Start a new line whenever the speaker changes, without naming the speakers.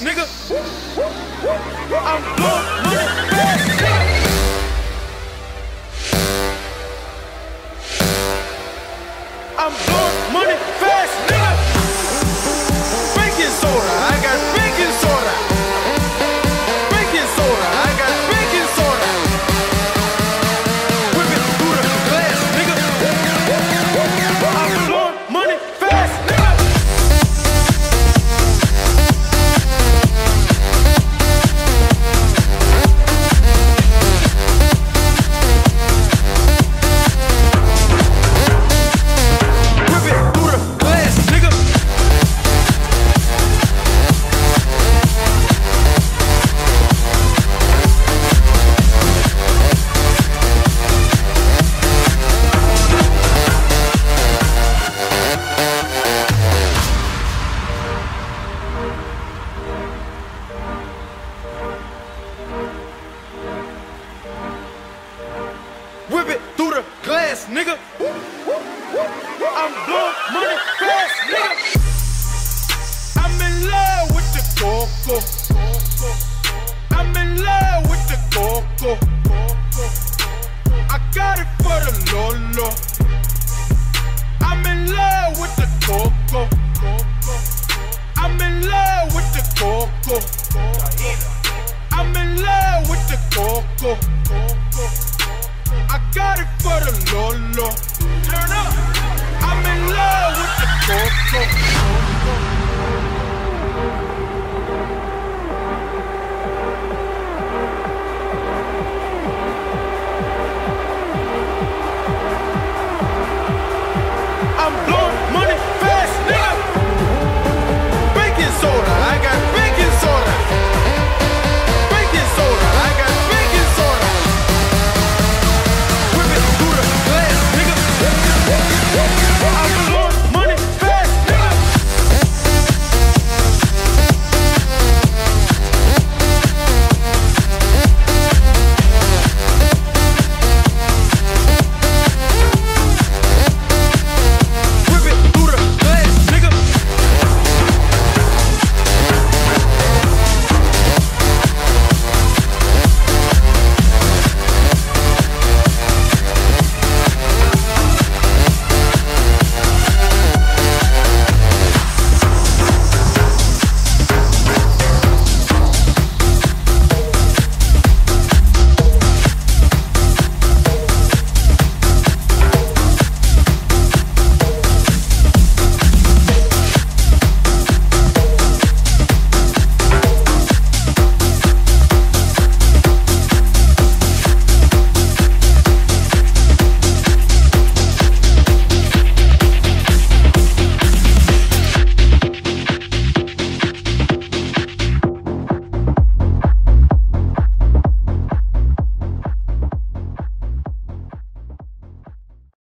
nigga. I'm blowing money fast, nigga. I'm blowing money fast, nigga. Baking soda, I got baking soda. Baking soda, I got baking soda. Whip it through the glass, nigga. I'm blowing money fast, nigga. Whip it through the glass, nigga. Whip it through the glass, nigga. I'm blowing money fast, nigga. I'm in love with the coco. I'm in love with the coco. I got it for the Lolo. I'm in love with the coco. I'm in love with the coco. I'm in love with the coco. I got it for the Lolo. Turn up. I'm in love with the coco.